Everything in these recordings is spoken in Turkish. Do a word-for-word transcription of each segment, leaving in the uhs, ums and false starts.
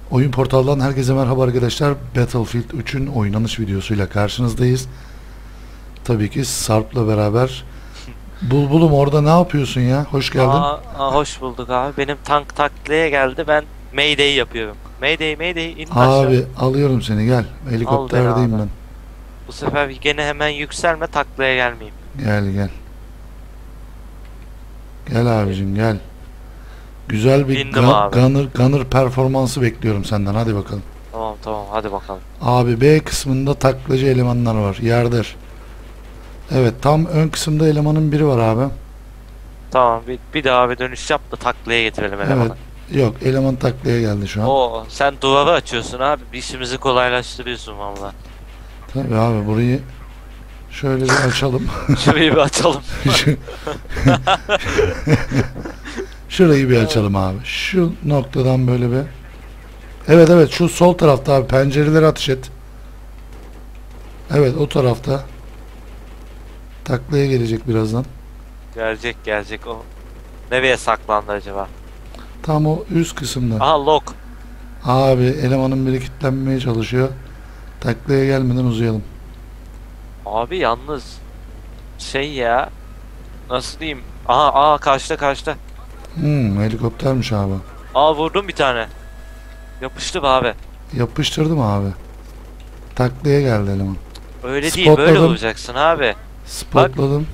Oyun portaldan herkese merhaba arkadaşlar. Battlefield üçün oynanış videosuyla karşınızdayız. Tabii ki Sarp'la beraber. Bulbulum orada ne yapıyorsun ya? Hoş geldin. Aa, aa, hoş bulduk abi. Benim tank taklaya geldi. Ben Mayday yapıyorum. Mayday, Mayday in aşağı. Abi alıyorum seni, gel. Helikopterdeyim abi. ben. Bu sefer gene hemen yükselme, taklaya gelmeyeyim. Gel gel. Gel abicim gel. Güzel bir Bindim gun- abi. gunner, gunner performansı bekliyorum senden. Hadi bakalım. Tamam tamam, hadi bakalım. Abi B kısmında taklacı elemanlar var. Yardır. Evet, tam ön kısımda elemanın biri var abi. Tamam, bir, bir daha bir dönüş yap da taklaya getirelim elemanı. Evet. Yok, eleman taklaya geldi şu an. Oo, sen duvarı açıyorsun abi. İşimizi kolaylaştırıyorsun valla. Tabii abi, burayı şöyle bir açalım. Şurayı bir açalım. Şu- Şurayı bir açalım abi. Şu noktadan böyle bir. Evet evet, şu sol tarafta abi, pencereleri ateş et. Evet, o tarafta. Taklaya gelecek birazdan. Gelecek gelecek o. Nereye saklandı acaba? Tam o üst kısımda. Aha, lock. Abi elemanın biri kilitlenmeye çalışıyor. Taklaya gelmeden uzayalım. Abi yalnız şey ya, nasıl diyeyim? Aha, aa, karşıda karşıda. Hmm, helikoptermiş abi. Aa, vurdum bir tane. Yapıştı be abi. Yapıştırdım abi. Taklaya geldi eleman. Öyle değil, böyle Spotladım. vuracaksın abi. Spotladım.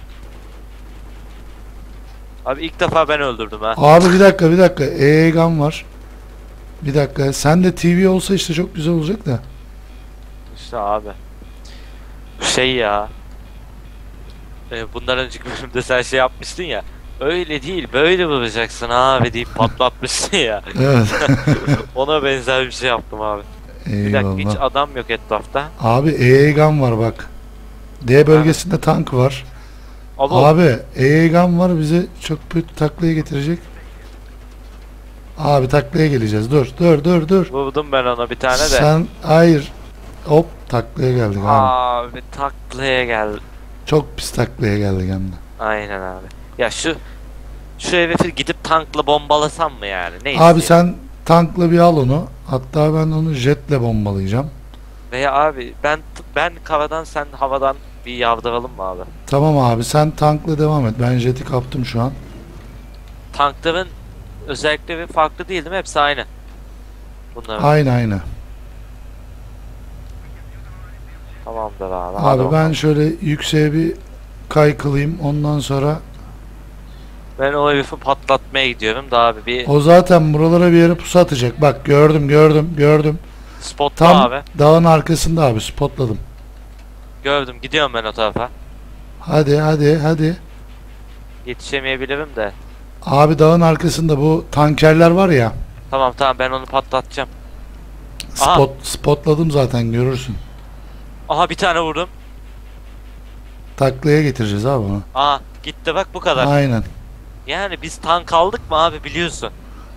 Abi ilk defa ben öldürdüm ha. Abi bir dakika bir dakika. E gun var. Bir dakika. Sen de T V olsa işte çok güzel olacak da. İşte abi. Şey ya. E, bundan önceki bölümde sen şey yapmıştın ya. Öyle değil, böyle vuracaksın abi deyip patlatmışsın ya. Evet. Ona benzer bir şey yaptım abi. Bir dakika, hiç Eyvallah. adam yok etrafta. Abi E gun var bak. D bölgesinde tank var. Abo, Abi E gun var, bizi çok kötü taklaya getirecek. Abi taklaya geleceğiz. Dur dur dur dur. vurdum ben ona bir tane de. Sen hayır. Hop, taklaya geldik abi. Abi taklaya geldi. Çok pis taklaya geldik hem de. Aynen abi. Ya şu şu herifi gidip tankla bombalasam mı yani? Ne Abi istiyorsun? sen tankla bir al onu. Hatta ben onu jetle bombalayacağım. Veya abi ben ben karadan, sen havadan bir yavdıralım mı abi? Tamam abi, sen tankla devam et. Ben jeti kaptım şu an. Tankların özellikleri farklı değil değil mi? Hepsi aynı. Bunların. Aynı aynı. Tamamdır abi. hadi Abi ben bakalım. şöyle yükseğe bir kaykılayım. Ondan sonra Ben o herifi patlatmaya gidiyorum da abi, bir o zaten buralara bir yere pusu atacak. Bak gördüm gördüm gördüm. spotla Tam abi. dağın arkasında abi, spotladım. Gördüm, gidiyorum ben o tarafa. Hadi hadi hadi. Yetişemeyebilirim de. Abi dağın arkasında bu tankerler var ya. Tamam tamam, ben onu patlatacağım. Aha. Spot, spotladım zaten, görürsün. Aha, bir tane vurdum. Taklaya getireceğiz abi onu. Aha, gitti bak, bu kadar. Aynen. Yani biz tank aldık mı abi, biliyorsun.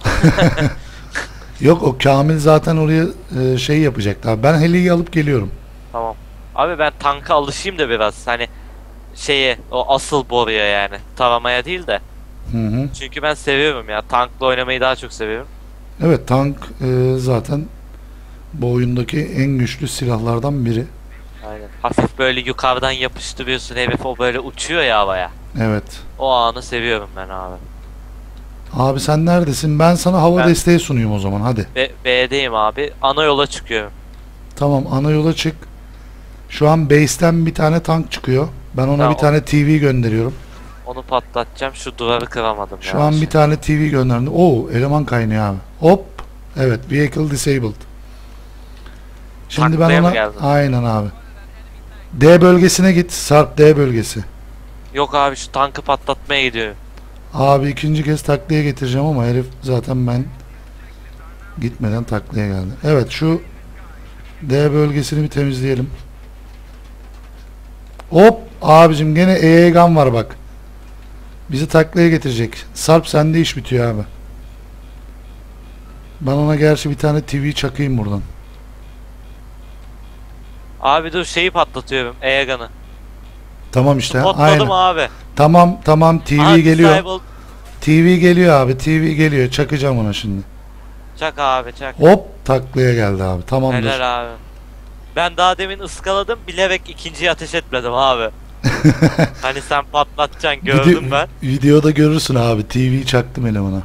Yok, o Kamil zaten oraya e, şey yapacaktı abi. Ben heliyi alıp geliyorum. Tamam. Abi ben tanka alışayım da biraz, hani şeye, o asıl boruya yani. Taramaya değil de. Hı hı. Çünkü ben seviyorum ya. Tankla oynamayı daha çok seviyorum. Evet, tank e, zaten bu oyundaki en güçlü silahlardan biri. Aynen. Hafif böyle yukarıdan yapıştırıyorsun, herif o böyle uçuyor ya havaya. Evet. O anı seviyorum ben abi. Abi sen neredesin? Ben sana hava Ben- desteği sunayım o zaman, hadi. Be B'deyim abi. Ana yola çıkıyorum. Tamam, ana yola çık. Şu an base'ten bir tane tank çıkıyor. Ben ona Tamam. bir tane T V gönderiyorum. Onu patlatacağım. Şu duvarı kıramadım ya. Şu an bir tane T V gönderdim. Oo, eleman kaynıyor abi. Hop. Evet, vehicle disabled. Şimdi Taklaya ben mı ona geldin? aynen abi. D bölgesine git. Sarp, D bölgesi. Yok abi, şu tankı patlatmaya gidiyorum. Abi ikinci kez taklaya getireceğim ama herif zaten ben gitmeden taklaya geldi. Evet, şu D bölgesini bir temizleyelim. Hop abicim, gene E gun var bak. Bizi taklaya getirecek. Sarp, sende iş bitiyor abi. Ben ona gerçi bir tane T V çakayım buradan. Abi dur, şeyi patlatıyorum. Airgun'ı. Tamam işte. Patladım Aynen. abi. Tamam tamam, T V Aha, geliyor. disable. T V geliyor abi. T V geliyor. Çakacağım ona şimdi. Çak abi çak. Hop taklaya geldi abi. Tamamdır. Helal abi. Ben daha demin ıskaladım, bilerek ikinciyi ateş etmedim abi. Hani sen patlatacaksın gördüm Video- ben. Videoda görürsün abi. T V'yi çaktım elemana.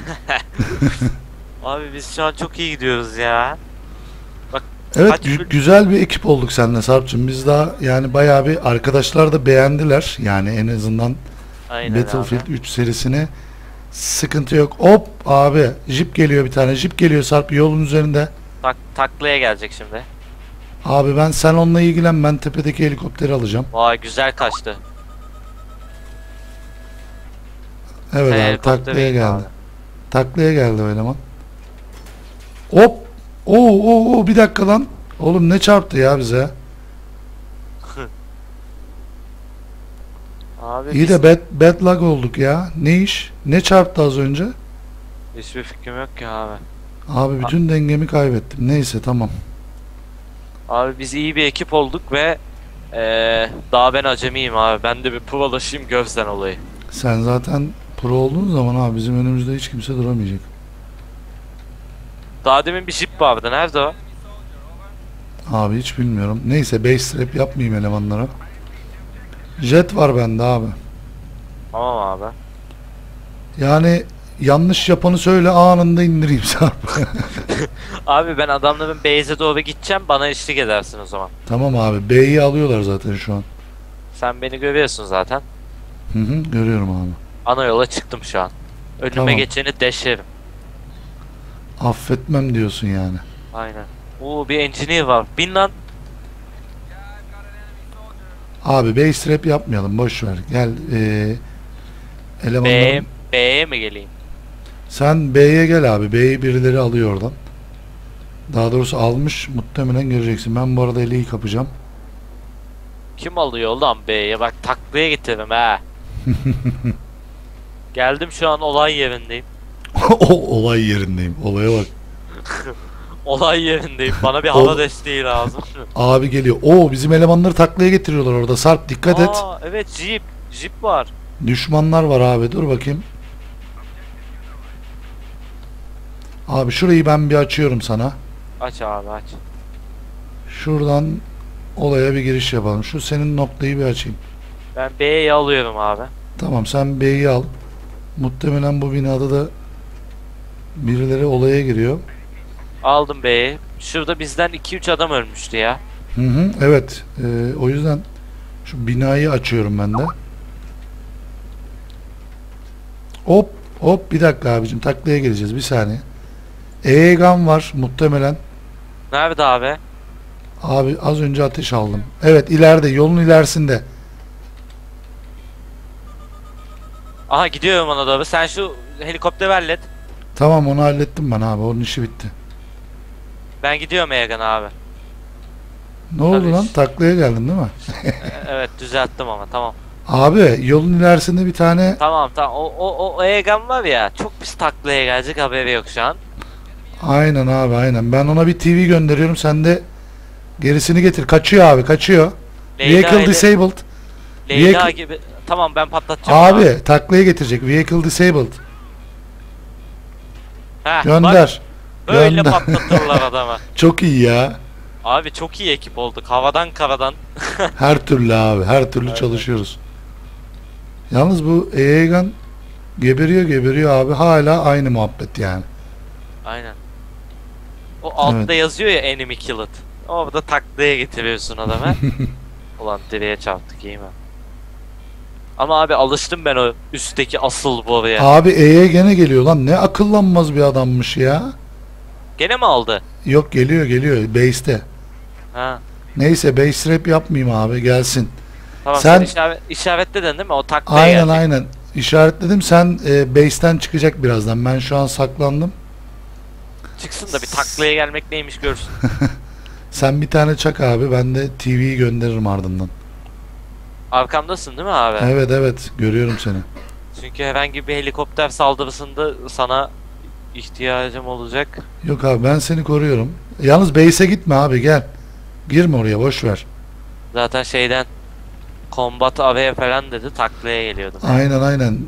Abi biz şu an çok iyi gidiyoruz ya. Evet Kaç gü- böl- güzel bir ekip olduk seninle Sarp'cığım. Biz daha yani bayağı bir arkadaşlar da beğendiler. Yani en azından Aynen Battlefield abi. üç serisini sıkıntı yok. Hop abi jip geliyor bir tane. Jip geliyor Sarp yolun üzerinde. Tak taklaya gelecek şimdi. Abi ben sen onunla ilgilen ben tepedeki helikopteri alacağım. Vay güzel kaçtı. Evet Sen abi helikoptere taklaya in geldi. abi. Taklaya geldi o eleman. Hop. Oo, oo, oo bir dakika lan. Oğlum ne çarptı ya bize? Abi İyi biz- de bad, bad lag olduk ya. Ne iş? Ne çarptı az önce? hiçbir fikrim yok ki abi. Abi bütün dengemi kaybettim. Neyse tamam. Abi biz iyi bir ekip olduk ve eee daha ben acemiyim abi. Ben de bir prolaşayım görsen olayı. Sen zaten pro olduğun zaman abi bizim önümüzde hiç kimse duramayacak. Daha demin bir jip vardı. Nerede o? Abi hiç bilmiyorum. Neyse base trap yapmayayım elemanlara. Jet var bende abi. Tamam abi. Yani yanlış yapanı söyle anında indireyim Sarp. Abi ben adamların base'e doğru gideceğim. Bana eşlik edersin o zaman. Tamam abi B'yi alıyorlar zaten şu an. Sen beni görüyorsun zaten. Hı hı görüyorum abi. Ana yola çıktım şu an. Önüme Tamam. geçeni deşerim. Affetmem diyorsun yani. Aynen. Oo bir engineer var. Bin lan. Abi base trap yapmayalım boş ver. Gel ee, B'ye elemanların. B'ye mi geleyim? Sen B'ye gel abi. B'yi birileri alıyor oradan. Daha doğrusu almış muhtemelen göreceksin. Ben bu arada eleği kapacağım. Kim alıyor lan B'ye? Bak taklaya getirdim ha. Geldim şu an olay yerindeyim. O olay yerindeyim. Olaya bak. Olay yerindeyim. Bana bir Ol- hava desteği lazım. Abi geliyor. Oo bizim elemanları taklaya getiriyorlar orada. Sarp dikkat et. Aa, evet Jeep. Jeep var. Düşmanlar var abi. Dur bakayım. Abi şurayı ben bir açıyorum sana. Aç abi aç. Şuradan olaya bir giriş yapalım. Şu senin noktayı bir açayım. Ben B'yi alıyorum abi. Tamam sen B'yi al. Muhtemelen bu binada da birileri olaya giriyor. Aldım B'yi. Şurada bizden iki üç adam ölmüştü ya. Hı hı evet. Ee, o yüzden şu binayı açıyorum ben de. Hop hop bir dakika abicim taklaya geleceğiz bir saniye. E-gun var muhtemelen. Nerede abi? Abi az önce ateş aldım. Evet ileride yolun ilerisinde. Aha gidiyorum ona doğru. Sen şu helikopteri hallet. Tamam onu hallettim ben abi onun işi bitti. Ben gidiyorum Egan abi. Ne oldu Tabii. lan taklaya geldin değil mi? E- evet düzelttim ama tamam. Abi yolun ilerisinde bir tane Tamam tamam. O, o, o Egan var ya çok pis taklaya gelecek haberi yok şu an. aynen abi aynen ben ona bir T V gönderiyorum sen de gerisini getir kaçıyor abi kaçıyor. Leyla Vehicle ile- disabled. Leyla Vehicle- gibi. Tamam ben patlatacağım. onu. Abi taklaya getirecek vehicle disabled. Heh, bak, Gönder. böyle gönder. patlatırlar adamı. Çok iyi ya. Abi çok iyi ekip olduk. Havadan karadan. Her türlü abi her türlü Aynen. çalışıyoruz. Yalnız bu Eegan geberiyor geberiyor abi hala aynı muhabbet yani. Aynen. O altta Evet. yazıyor ya enemy killed. Orada taklaya getiriyorsun adamı. Ulan direğe çarptık iyi mi? Ama abi alıştım ben o üstteki asıl boruya. Abi E'ye gene geliyor lan ne akıllanmaz bir adammış ya. Gene mi aldı? Yok geliyor geliyor base'te. Ha. Neyse base rap yapmayayım abi gelsin. Tamam Sen- sen, işaret, işaretledin değil mi? O taklaya Aynen gelecek. aynen. İşaretledim sen e, base'ten çıkacak birazdan. Ben şu an saklandım. Çıksın da bir taklaya gelmek neymiş görsün. Sen bir tane çak abi ben de T V'yi gönderirim ardından. Arkamdasın değil mi abi? Evet evet görüyorum seni. Çünkü herhangi bir helikopter saldırısında sana ihtiyacım olacak. Yok abi ben seni koruyorum. Yalnız base'e gitme abi gel. Girme oraya boş ver. Zaten şeyden Combat Away falan dedi taklaya geliyordum. Aynen aynen.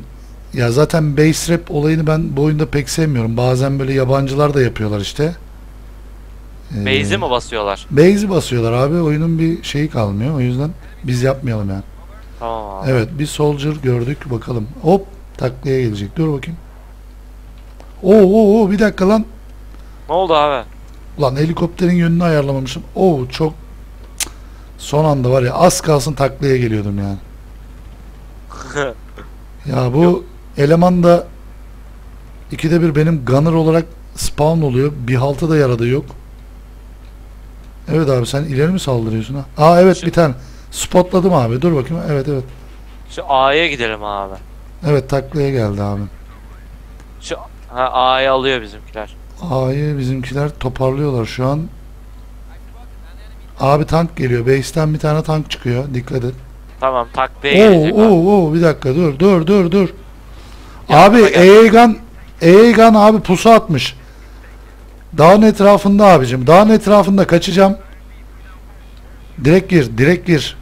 Ya zaten base rap olayını ben bu oyunda pek sevmiyorum. Bazen böyle yabancılar da yapıyorlar işte. Ee, Base'i mi basıyorlar? Base'i basıyorlar abi. Oyunun bir şeyi kalmıyor. O yüzden biz yapmayalım yani. Tamam abi. Evet, bir soldier gördük. Bakalım. Hop, taklaya gelecek. Dur bakayım. Oo, oo, oo, bir dakika lan. Ne oldu abi? Lan helikopterin yönünü ayarlamamışım. Oo, çok Cık. Son anda var ya, az kalsın taklaya geliyordum yani. Ya bu Yok. eleman da ikide bir benim gunner olarak spawn oluyor. Bir halta da yaradı yok. Evet abi, sen ileri mi saldırıyorsun ha? Aa evet, Şu- bir tane. Spotladım abi. Dur bakayım. Evet evet. Şu A'ya gidelim abi. Evet, taklaya geldi abi. Şu ha, A'yı alıyor bizimkiler. A'yı bizimkiler toparlıyorlar şu an. Abi tank geliyor. Base'ten bir tane tank çıkıyor. Dikkat et. Tamam takviye gelecek Oo, abi. oo, oo, bir dakika dur dur dur dur. Yanıma Abi gel. Eegan Eegan abi pusu atmış. Dağın etrafında abicim. Dağın etrafında kaçacağım. Direkt gir, direkt gir.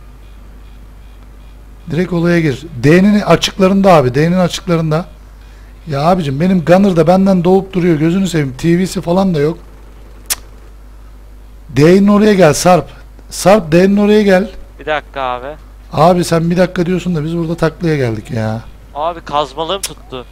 Direkt olaya gir. D'nin açıklarında abi, D'nin açıklarında. Ya abicim, benim gunner da benden doğup duruyor. Gözünü seveyim. T V'si falan da yok. Cık. D'nin oraya gel Sarp. Sarp, D'nin oraya gel. Bir dakika abi. Abi sen bir dakika diyorsun da biz burada taklaya geldik ya. Abi kazmalığım tuttu.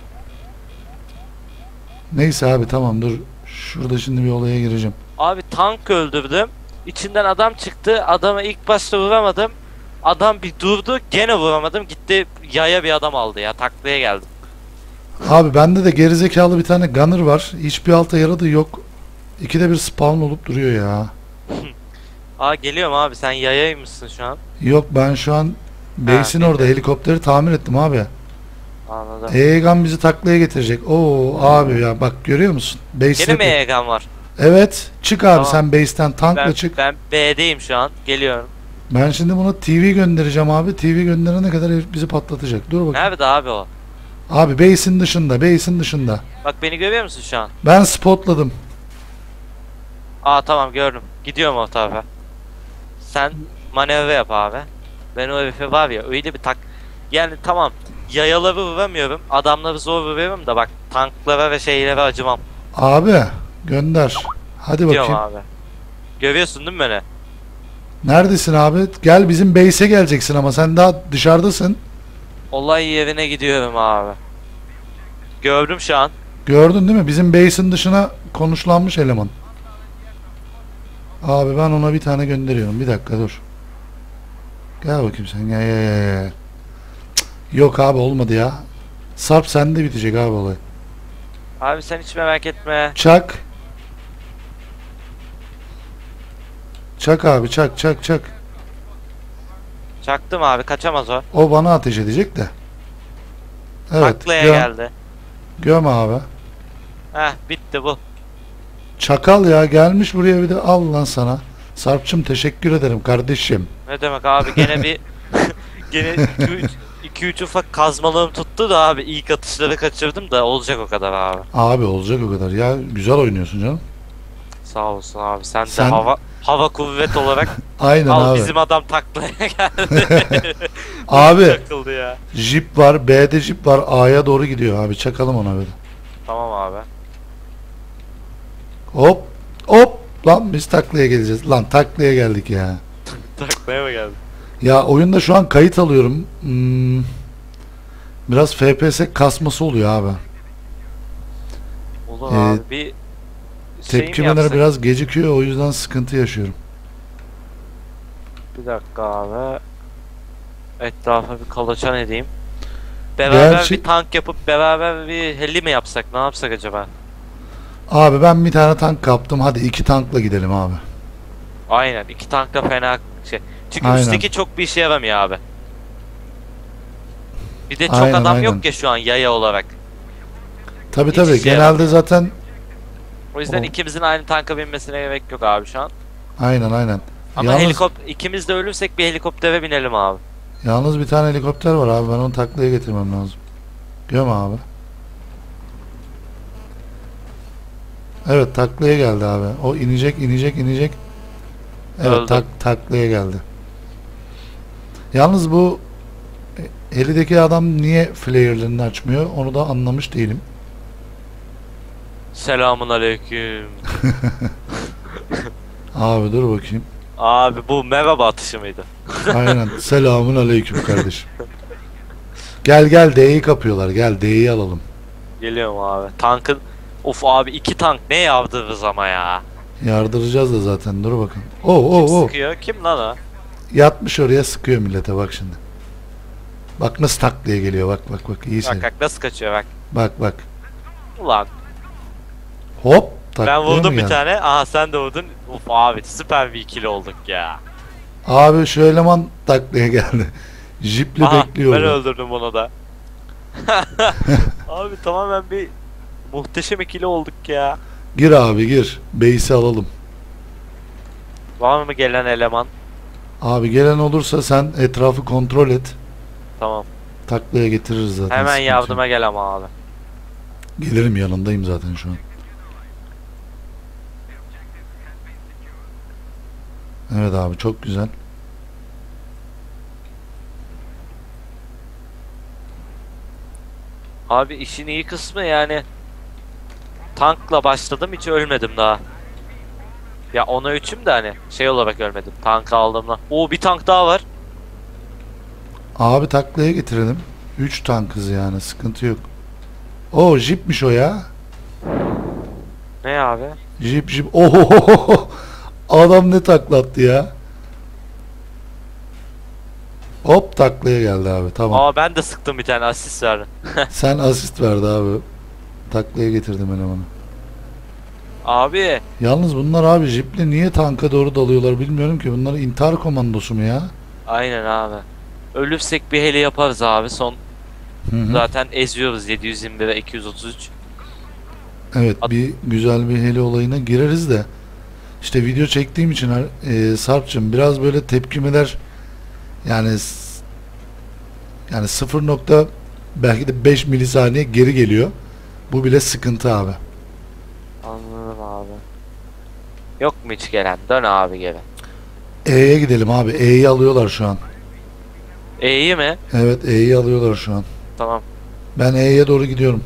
Neyse abi, tamam dur. Şurada şimdi bir olaya gireceğim. Abi tank öldürdüm. İçinden adam çıktı. Adama ilk başta vuramadım. Adam bir durdu. Gene vuramadım. Gitti yaya bir adam aldı ya. Taklaya geldim. Abi bende de gerizekalı bir tane gunner var. Hiçbir alta yaradığı yok. İkide bir spawn olup duruyor ya. Aa geliyorum abi. Sen yayaymışsın şu an. Yok, ben şu an base'in Ha, orada peki. helikopteri tamir ettim abi. Anladım. Eegan bizi taklaya getirecek. Oo abi ya, bak görüyor musun? Base Gene mi rap- Egan var? Evet, çık abi Tamam. sen base'ten tankla Ben, çık. ben B'deyim şu an. Geliyorum. Ben şimdi bunu T V göndereceğim abi. T V gönderene kadar herif bizi patlatacak. Dur bakayım. Nerede abi o? Abi base'in dışında, base'in dışında. Bak beni görüyor musun şu an? Ben spotladım. Aa tamam gördüm. Gidiyorum o tarafa. Sen manevra yap abi. Ben o herife var ya öyle bir tak... Yani tamam. Yayaları vuramıyorum. Adamları zor vuruyorum da bak tanklara ve şeylere acımam. Abi gönder. Hadi Diyorum bakayım. abi. Görüyorsun değil mi beni? Neredesin abi? Gel bizim base'e geleceksin ama sen daha dışarıdasın. Olay yerine gidiyorum abi. Gördüm şu an. Gördün değil mi? Bizim base'in dışına konuşlanmış eleman. Abi ben ona bir tane gönderiyorum. Bir dakika dur. Gel bakayım sen. Gel gel gel, gel. Cık, yok abi, olmadı ya. Sarp sende bitecek abi olay. Abi sen hiç merak etme. Çak. Çak abi, çak çak çak. Çaktım abi kaçamaz o. O bana ateş edecek de. Evet. Taklaya Göm, geldi. göm abi. Heh bitti bu. Çakal ya, gelmiş buraya bir de, al lan sana. Sarp'cığım teşekkür ederim kardeşim. Ne demek abi gene bir gene iki üç ufak kazmalığım tuttu da abi ilk atışları kaçırdım da olacak o kadar abi. Abi olacak o kadar. Ya güzel oynuyorsun canım. Sağ olsun abi sen de Sen- hava hava kuvvet olarak Aynen al abi. bizim adam taklaya geldi. Abi Takıldı ya. jip var, B'de jip var, A'ya doğru gidiyor abi. Çakalım ona böyle. Tamam abi. Hop hop lan, biz taklaya geleceğiz. Lan taklaya geldik ya. Taklaya mı geldi? Ya oyunda şu an kayıt alıyorum. Hmm, biraz F P S kasması oluyor abi. Olur Ee, abi bir şey mi Tepkimeler yapsak? biraz gecikiyor, o yüzden sıkıntı yaşıyorum. Bir dakika abi. Etrafa bir kolaçan edeyim. Beraber Gerçi- bir tank yapıp beraber bir heli mi yapsak? Ne yapsak acaba? Abi ben bir tane tank kaptım. Hadi iki tankla gidelim abi. Aynen iki tank da fena şey. Çünkü Aynen. üstteki çok bir işe yaramıyor abi. Bir de çok Aynen, adam aynen. yok ya şu an yaya olarak. Tabi Hiç tabi, işe genelde yaramıyor. zaten O yüzden O- ikimizin aynı tanka binmesine gerek yok abi şu an. aynen aynen. Ama Yalnız- helikopter ikimiz de ölürsek bir helikoptere binelim abi. Yalnız bir tane helikopter var abi, ben onu taklaya getirmem lazım. Göm abi. Evet, taklaya geldi abi. O inecek inecek inecek. Evet, Öldü. tak taklaya geldi. Yalnız bu elideki adam niye flare'lerini açmıyor onu da anlamış değilim. Selamun aleyküm. Abi dur bakayım. Abi bu merhaba atışı mıydı? Aynen. Selamun aleyküm kardeşim. Gel gel D'yi kapıyorlar. Gel D'yi alalım. Geliyorum abi. Tankın... Of abi iki tank ne yavdırırız ama ya. Yardıracağız da zaten. Dur bakın. Oo Kim oo oo. sıkıyor? Kim lan o? Yatmış oraya sıkıyor millete bak şimdi. Bak nasıl tak diye geliyor. Bak bak bak. İyi Bak seyret. bak nasıl kaçıyor bak. Bak bak. Ulan Hop. Tak ben diye vurdum mi bir geldi? tane. Aha sen de vurdun. Uf abi süper bir ikili olduk ya. Abi şu eleman taklaya geldi. Jiple Aha bekliyor. ben orada. öldürdüm onu da. Abi tamamen bir muhteşem ikili olduk ya. Gir abi gir. Base'i alalım. Var mı gelen eleman? Abi gelen olursa sen etrafı kontrol et. Tamam. Taklaya getiririz zaten. Hemen sıkıntı yardıma yok. gel ama abi. Gelirim yanındayım zaten şu an. Evet abi çok güzel. Abi işin iyi kısmı yani tankla başladım hiç ölmedim daha. Ya ona üçüm de hani şey olarak ölmedim. Tank aldığımda. Oo bir tank daha var. Abi taklaya getirelim. üç tankız yani sıkıntı yok. O jipmiş o ya. Ne abi? Jip jip. Oho. Adam ne taklattı ya. Hop taklaya geldi abi tamam. Aa ben de sıktım bir tane asist verdim. Sen asist verdi abi. Taklaya getirdim elemanı. Abi Yalnız bunlar abi jiple niye tanka doğru dalıyorlar bilmiyorum ki. Bunlar intihar komandosu mu ya? aynen abi. Ölürsek bir heli yaparız abi. Son Hı hı. zaten eziyoruz yedi yüz yirmi bir ve iki yüz otuz üç. Evet At- bir güzel bir heli olayına gireriz de. İşte video çektiğim için e, Sarp'cığım biraz böyle tepkimeler yani s- yani sıfır nokta belki de beş milisaniye geri geliyor. Bu bile sıkıntı abi. Anladım abi. Yok mu hiç gelen? Dön abi geri. E'ye gidelim abi. E'yi alıyorlar şu an. E iyi mi? Evet E'yi alıyorlar şu an. Tamam. Ben E'ye doğru gidiyorum.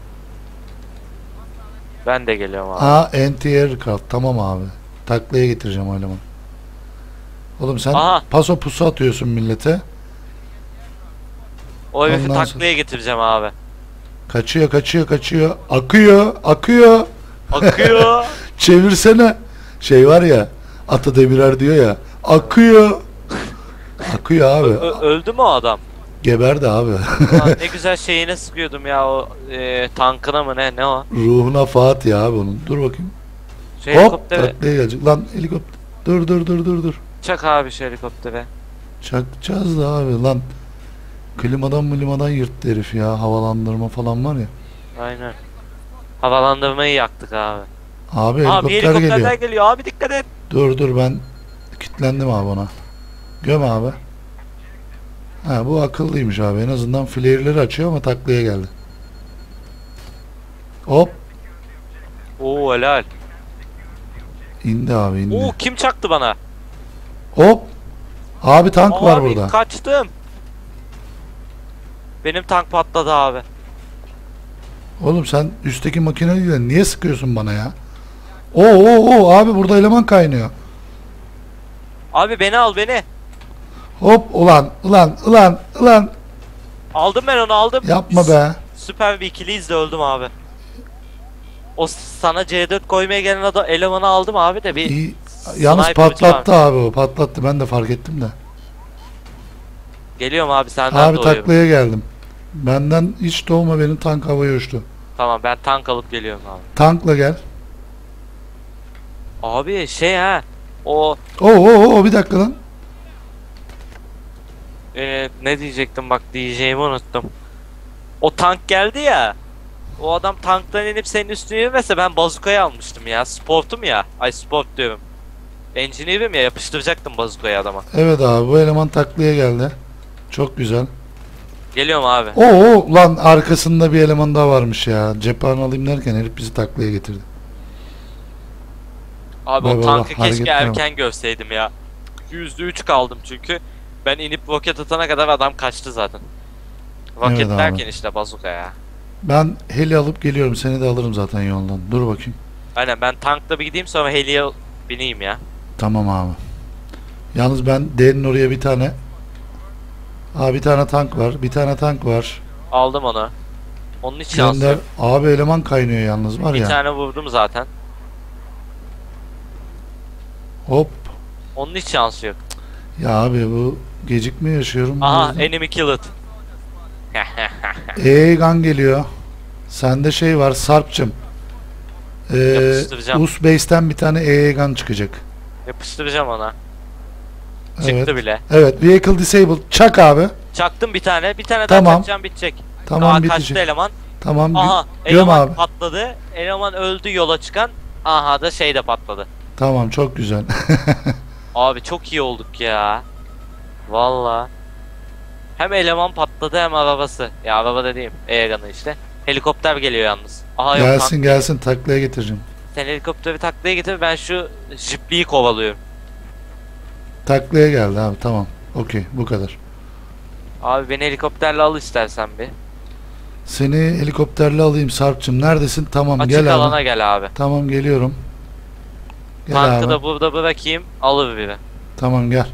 Ben de geliyorum abi. A anti-aircraft tamam abi. Taklaya getireceğim o elemanı. Oğlum sen Aha. paso pusu atıyorsun millete. O herifi ondan taklaya getireceğim abi. Kaçıyor kaçıyor kaçıyor. Akıyor akıyor. Akıyor. Çevirsene. Şey var ya. Ata Demirer diyor ya. Akıyor. Akıyor abi. Ö- ö- öldü mü o adam? Geberdi abi. Lan ne güzel şeyine sıkıyordum ya o e, tankına mı ne ne o? Ruhuna Fatih abi onun. Dur bakayım. Şu Hop helikoptere taklaya gelecek. Lan helikopter. Dur dur dur dur dur. çak abi şu helikoptere. Çakacağız da abi lan. Klimadan klimadan yırttı herif ya. Havalandırma falan var ya. Aynen. Havalandırmayı yaktık abi. Abi Abi helikopter helikopterler geliyor. geliyor abi dikkat et. Dur dur ben kilitlendim abi ona. Göm abi. Ha bu akıllıymış abi. En azından flare'leri açıyor ama taklaya geldi. Hop Oo helal. indi abi indi. Oo kim çaktı bana? Hop. Abi tank var Abi burada. kaçtım. Benim tank patladı abi. Oğlum sen üstteki makineyle niye sıkıyorsun bana ya? Oo oo oo abi burada eleman kaynıyor. Abi beni al beni. Hop ulan ulan ulan ulan Aldım ben onu aldım. yapma be. Süper bir ikiliyiz de öldüm abi. O sana C dört koymaya gelen adam elemanı aldım abi de bir İyi. Yalnız sniper ucu patlattı var. abi o patlattı ben de fark ettim de. Geliyorum abi senden Abi doğuyorum. taklaya geldim. Benden hiç doğma benim tank havaya uçtu. Tamam ben tank alıp geliyorum abi. Tankla gel. Abi şey ha. O Oo oo oo bir dakika lan. e, ne diyecektim bak diyeceğimi unuttum. O tank geldi ya. O adam tanktan inip senin üstüne yürümese ben bazukayı almıştım ya. Sportum ya. Ay sport diyorum. Engineer'im ya yapıştıracaktım bazukayı adama. Evet abi bu eleman taklaya geldi. Çok güzel. Geliyorum abi. Oo oo lan arkasında bir eleman daha varmış ya. Cephane alayım derken herif bizi taklaya getirdi. Abi Bak, o bak, tankı bak, keşke hareketlere bak. erken görseydim ya. yüzde üç kaldım çünkü. Ben inip roket atana kadar adam kaçtı zaten. Roket Evet abi. derken işte bazuka ya. Ben heli alıp geliyorum. Seni de alırım zaten yoldan. Dur bakayım. Aynen, ben tankla bir gideyim sonra heliye bineyim ya. Tamam abi. Yalnız ben D'nin oraya bir tane. Aa, bir tane tank var. Bir tane tank var. Aldım onu. Onun hiç şansı Gönder. yok. Abi eleman kaynıyor yalnız var Bir ya. tane vurdum zaten. Hop. Onun hiç şansı yok. Ya abi bu gecikme yaşıyorum. Aha, Bazen. enemy killed. Egan geliyor. Sende şey var Sarp'cım. Ee, Yapıştıracağım. Us Base'ten bir tane Egan çıkacak. Yapıştıracağım ona. Evet. Çıktı bile. Evet. Vehicle disabled. Çak abi. Çaktım bir tane. Bir tane Tamam. daha çakacağım, bitecek. Tamam, Daha bitecek. kaçtı eleman. Tamam. Aha, gö- göm eleman abi. patladı. Eleman öldü yola çıkan. Aha da şey de patladı. Tamam, çok güzel. Abi çok iyi olduk ya. Valla. Hem eleman patladı hem arabası. Ya araba dediğim Egan'ı işte. Helikopter geliyor yalnız. Aha yok, Gelsin tank gelsin taklaya getireceğim. Sen helikopteri taklaya getir, ben şu jipliyi kovalıyorum. Taklaya geldi abi, tamam. Okey, bu kadar. Abi beni helikopterle al istersen bir. Seni helikopterle alayım Sarp'cığım. Neredesin? Tamam, Açık gel alana abi. gel abi. Tamam, geliyorum. Gel Tankı abi. da burada bırakayım, alır biri. Tamam, gel.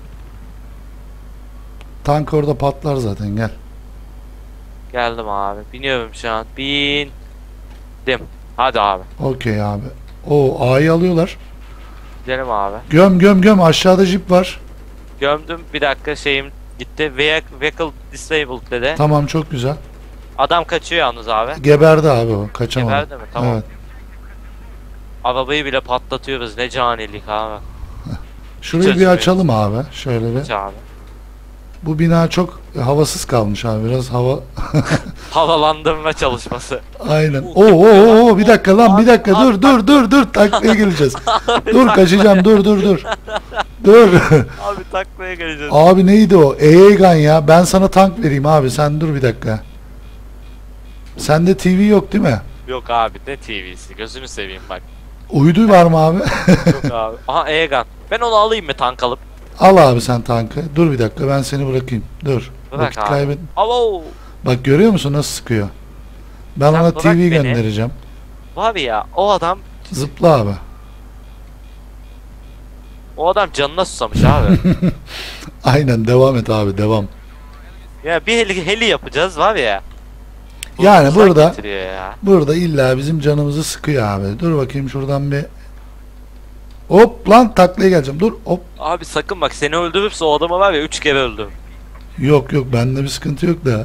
Tank orada patlar zaten, gel. Geldim abi. Biniyorum şu an. Bindim. Hadi abi. Okey abi. O A'yı alıyorlar. Gidelim abi. Göm göm göm, aşağıda jip var. Gömdüm, bir dakika şeyim gitti. Vehicle, vehicle disabled dedi. Tamam, çok güzel. Adam kaçıyor yalnız abi. Geberdi abi o, kaçamadı. Geberdi mi? Tamam. Evet. Arabayı bile patlatıyoruz. Ne canilik abi. Şurayı bir Çözüm açalım abi. Şöyle bir. Hiç abi. Bu bina çok havasız kalmış abi. Biraz hava. Havalandırma çalışması. Aynen. Uh, Oo oo yapıyor. oo, bir dakika lan, bir dakika, Abi, dur dur dur dur, taklaya geleceğiz. Dur, kaçacağım, dur dur dur. Dur. Abi taklaya geleceğiz. Abi neydi o? Egan ya. Ben sana tank vereyim abi. Sen dur bir dakika. Sende T V yok değil mi? Yok abi, ne T V'si, gözünü seveyim bak. Uydu var mı abi? Yok abi. Aha, Egan. Ben onu alayım mı, tank alıp? Al abi sen tankı. Dur bir dakika, ben seni bırakayım. Dur. Bırak Vakit abi. kaybet. Avo. Bak, görüyor musun nasıl sıkıyor? Ben Sen ona bırak T V beni. göndereceğim. Var ya, o adam Zıpla abi. o adam canına susamış abi. Aynen, devam et abi, devam. Ya bir heli, heli yapacağız var ya. Yani Uzak burada getiriyor ya. burada illa bizim canımızı sıkıyor abi. Dur bakayım şuradan bir. Hop lan, taklaya geleceğim. Dur hop. Abi sakın bak, seni öldürürse o adamı var ya üç kere öldüm. Yok yok, bende bir sıkıntı yok da.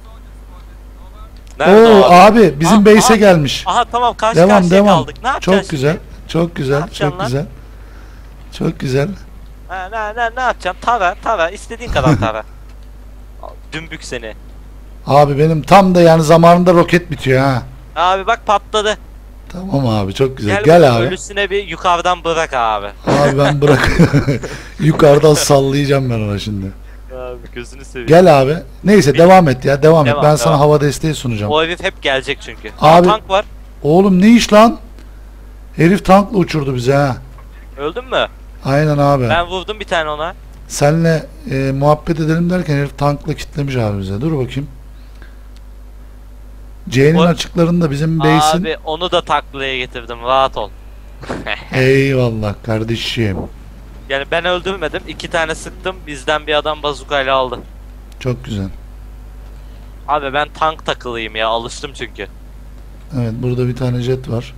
Nerede Oo o abi? abi, bizim Aa, base'e aa. gelmiş. Aha tamam, karşı Devam karşıya devam. kaldık. Ne yapacaksın Çok güzel. Çok güzel. yapacaksın Çok lan? güzel. Çok güzel. Ha, ne, ne, ne yapacaksın? Tara, tara. istediğin kadar tara. Dümbük seni. Abi benim tam da yani zamanında roket bitiyor ha. Abi bak patladı. Tamam abi, çok güzel. Gel, Gel abi. ölüsüne bir yukarıdan bırak abi. Abi ben bırak. Yukarıdan sallayacağım ben ona şimdi. Abi gözünü seveyim. Gel abi. Neyse, Bir- devam et ya. Devam, Devam, et. Ben sana devam. hava desteği sunacağım. O herif hep gelecek çünkü. Abi- Aa, tank var. Oğlum ne iş lan? Herif tankla uçurdu bizi ha. Öldün mü? Aynen abi. Ben vurdum bir tane ona. Senle e, muhabbet edelim derken herif tankla kitlemiş abi bize. Dur bakayım. C'nin O- açıklarında bizim base'in. Abi onu da taklaya getirdim, rahat ol. Eyvallah kardeşim. Yani ben öldürmedim. iki tane sıktım. Bizden bir adam bazukayla aldı. Çok güzel. Abi ben tank takılıyım ya. Alıştım çünkü. Evet, burada bir tane jet var.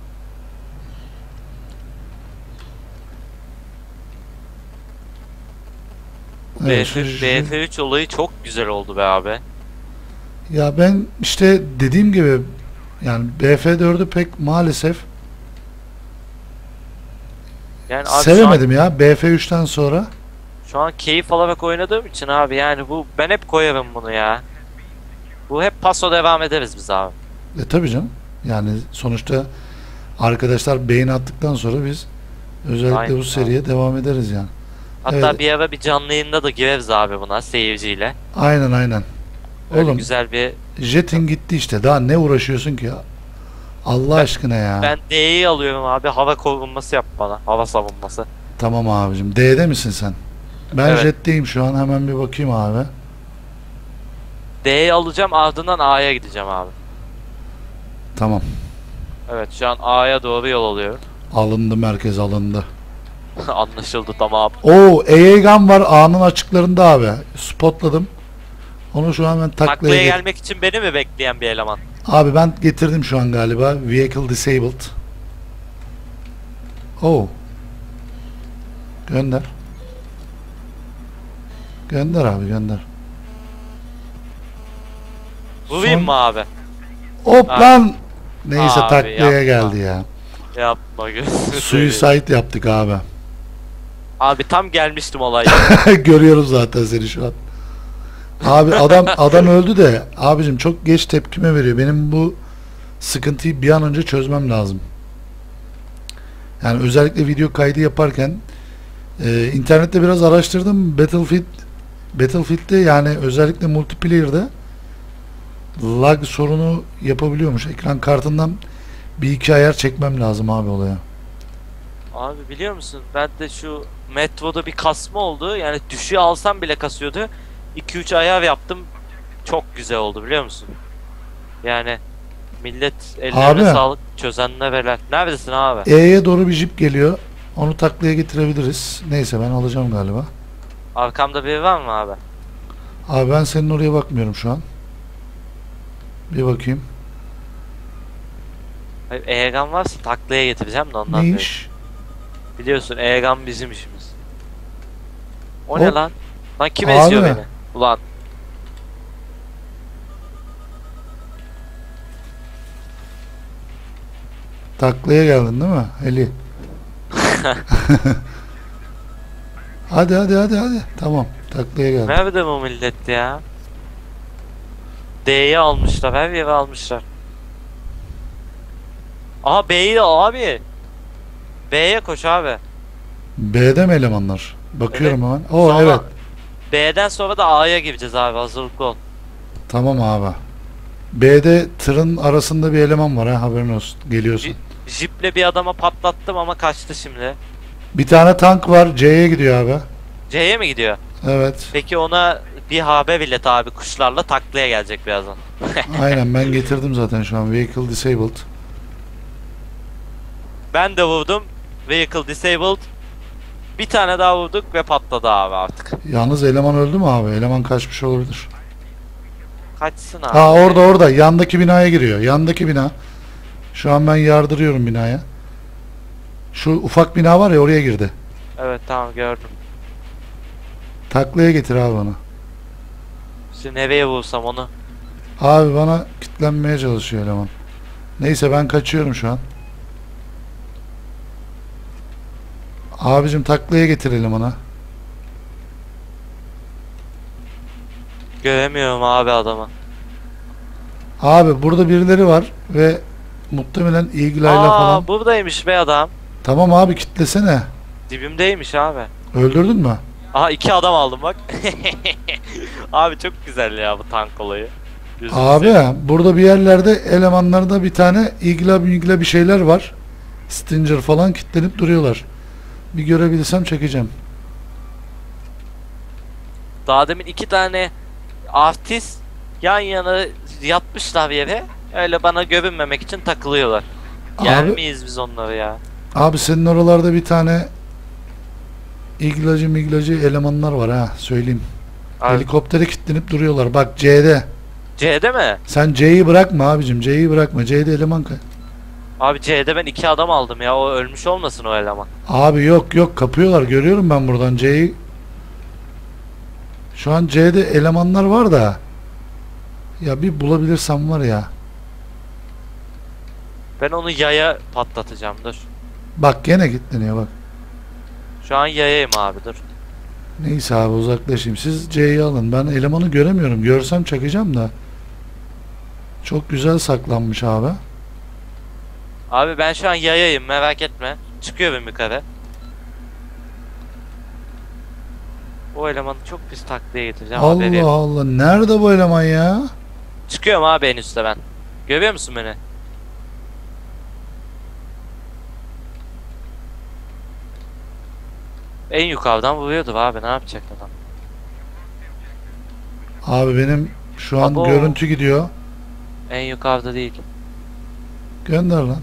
Evet, şu- şu- B F üç olayı çok güzel oldu be abi. Ya ben işte dediğim gibi yani B F dördü pek maalesef Yani abi sevemedim ya B F üçten sonra. Şu an, şu an keyif alarak oynadığım için abi, yani bu ben hep koyarım bunu ya. Bu hep paso devam ederiz biz abi. E tabii canım. Yani sonuçta arkadaşlar beğeni attıktan sonra biz özellikle Aynen bu seriye devam ederiz yani. Hatta Evet. bir ara bir canlı yayında da gireriz abi buna seyirciyle. Aynen aynen. Öyle Oğlum güzel bir. jetin gitti işte. Daha ne uğraşıyorsun ki ya? Allah aşkına ya. Ben D'yi alıyorum abi, hava korunması yap bana. Hava savunması. Tamam abicim. D'de misin sen? Ben Evet. jetteyim şu an. Hemen bir bakayım abi. D'yi alacağım, ardından A'ya gideceğim abi. Tamam. Evet, şu an A'ya doğru yol alıyorum. Alındı, merkez alındı. Anlaşıldı, tamam. Oo, A A gun var A'nın açıklarında abi. Spotladım. Onu şu an ben taklaya Taklaya get- gelmek için beni mi bekleyen bir eleman? Abi ben getirdim şu an galiba. Vehicle disabled. Oo. Gönder. Gönder abi, gönder. Vurayım Son- mı abi? Hop Abi. lan. Neyse Abi, taklaya yapma. geldi ya. Yapma, gözünü seveyim. Suicide yaptık abi. Abi tam gelmiştim olaya. Görüyorum zaten seni şu an. Abi adam adam öldü de abicim çok geç tepkime veriyor. Benim bu sıkıntıyı bir an önce çözmem lazım. Yani özellikle video kaydı yaparken e, internette biraz araştırdım. Battlefield Battlefield'de yani özellikle multiplayer'da lag sorunu yapabiliyormuş. Ekran kartından bir iki ayar çekmem lazım abi olaya. Abi biliyor musun? Ben de şu metroda bir kasma oldu. Yani düşüğü alsam bile kasıyordu. iki üç ayar yaptım. Çok güzel oldu biliyor musun? Yani millet ellerine Abi. sağlık, çözenler veler. Neredesin abi? E'ye doğru bir jip geliyor. Onu taklaya getirebiliriz. Neyse ben alacağım galiba. Arkamda biri var mı abi? Abi ben senin oraya bakmıyorum şu an. Bir bakayım. Hayır, Egegan varsa taklaya getireceğim de ondan Ne dolayı. iş? Biliyorsun Egegan bizim işimiz. O ne Hop. lan? Lan kim Abi. eziyor beni? Ulan. Taklaya geldin değil mi? Eli. Hadi hadi hadi hadi. Tamam. Taklaya geldin. Nerede bu millet ya? D'yi almışlar, her yeri almışlar. Aha B'yi de abi. B'ye koş abi. B'de mi elemanlar? Bakıyorum hemen. Oo Sonra- evet. B'den sonra da A'ya gireceğiz abi, hazırlıklı ol. Tamam abi. B'de tırın arasında bir eleman var ha, haberin olsun. Geliyorsun. J- Jiple bir adama patlattım ama kaçtı şimdi. Bir tane tank var. C'ye gidiyor abi. C'ye mi gidiyor? Evet. Peki ona bir haber bilet abi, kuşlarla taklaya gelecek birazdan. Aynen ben getirdim zaten şu an. Vehicle disabled. Ben de vurdum. Vehicle disabled. Bir tane daha vurduk ve patladı abi artık. Yalnız eleman öldü mü abi? Eleman kaçmış olabilir. Kaçsın abi. Ha orada orada. Yandaki binaya giriyor. Yandaki bina. Şu an ben yardırıyorum binaya. Şu ufak bina var ya, oraya girdi. Evet tamam, gördüm. Taklaya getir abi bana. Şimdi nereye vursam onu. Abi bana kitlenmeye çalışıyor eleman. Neyse ben kaçıyorum şu an. Abicim taklaya getir elemanı. Göremiyorum abi adamı. Abi burada birileri var ve muhtemelen ilgilayla Aa falan. buradaymış be adam. Tamam abi kitlesene. Dibimdeymiş abi. Öldürdün mü? Aha iki adam aldım bak. Abi çok güzel ya bu tank olayı. Gözünü Abi seveyim. burada bir yerlerde elemanlarda bir tane igla igla bir şeyler var. Stinger falan kitlenip duruyorlar. Bir görebilirsem çekeceğim. Daha demin iki tane artist yan yana yatmışlar yere. Öyle bana görünmemek için takılıyorlar. Yer Abi, miyiz biz onları ya? abi senin oralarda bir tane iglacı miglacı elemanlar var ha, söyleyeyim. Abi, Helikoptere kilitlenip duruyorlar. Bak C'de. C'de mi? Sen C'yi bırakma abicim. C'yi bırakma. C'de eleman kay. Abi C'de ben iki adam aldım ya. O ölmüş olmasın o eleman. Abi yok yok kapıyorlar. Görüyorum ben buradan C'yi. Şu an C'de elemanlar var da. Ya bir bulabilirsem var ya. Ben onu yaya patlatacağım, dur. Bak gene kilitleniyor bak. Şu an yayayım abi, dur. Neyse abi uzaklaşayım. Siz C'yi alın. Ben elemanı göremiyorum. Görsem çakacağım da. Çok güzel saklanmış abi. Abi ben şu an yayayım, merak etme. Çıkıyorum yukarı. O elemanı çok pis taklaya getireceğim, haberi yok. Allah Allah. Nerede bu eleman ya? Çıkıyorum abi en üstte ben. Görüyor musun beni? En yukarıdan vuruyordu abi, ne yapacak adam? Abi benim Şu an Abo. görüntü gidiyor. En yukarıda değil. Gönder lan.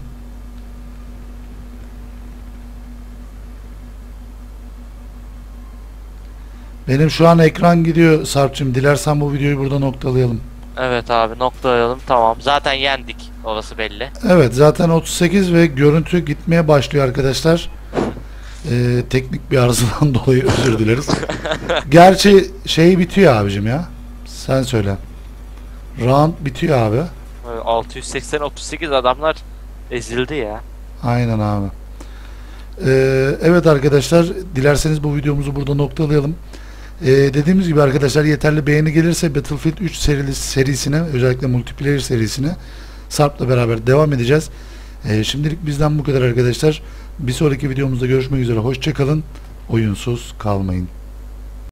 Benim şu an ekran gidiyor Sarp'cığım. Dilersen bu videoyu burada noktalayalım. Evet abi noktalayalım tamam. Zaten yendik. Orası belli. Evet zaten otuz sekiz ve görüntü gitmeye başlıyor arkadaşlar. Ee, teknik bir arızadan dolayı özür dileriz. Gerçi şey bitiyor abicim ya. Sen söyle. Round bitiyor abi. altı yüz seksen otuz sekiz adamlar ezildi ya. Aynen abi. Ee, evet arkadaşlar, dilerseniz bu videomuzu burada noktalayalım. Ee, dediğimiz gibi arkadaşlar, yeterli beğeni gelirse Battlefield üç serisi, serisine, özellikle multiplayer serisine Sarp'la beraber devam edeceğiz. Ee, şimdilik bizden bu kadar arkadaşlar. Bir sonraki videomuzda görüşmek üzere. Hoşça kalın. Oyunsuz kalmayın.